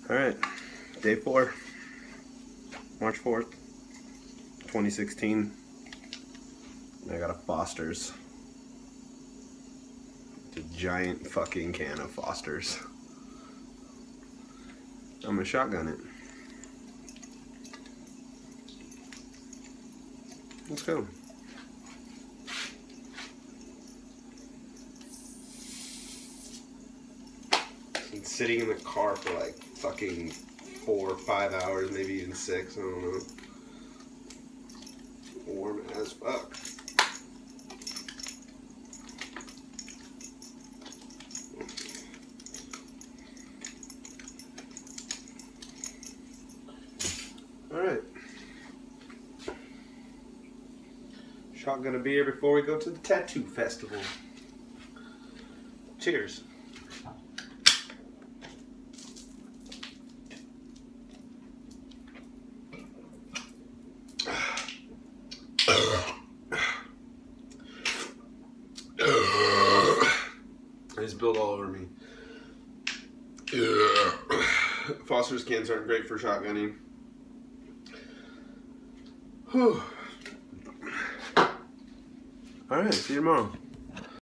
Alright, day 4, March 4th, 2016. I got a Foster's. It's a giant fucking can of Foster's. I'm gonna shotgun it. Let's go. Been sitting in the car for like fucking 4 or 5 hours, maybe even 6, I don't know. Warm as fuck. Alright. Shotgun a beer before we go to the tattoo festival. Cheers. I just spilled all over me. Foster's cans aren't great for shotgunning. Whew. Alright, see you tomorrow.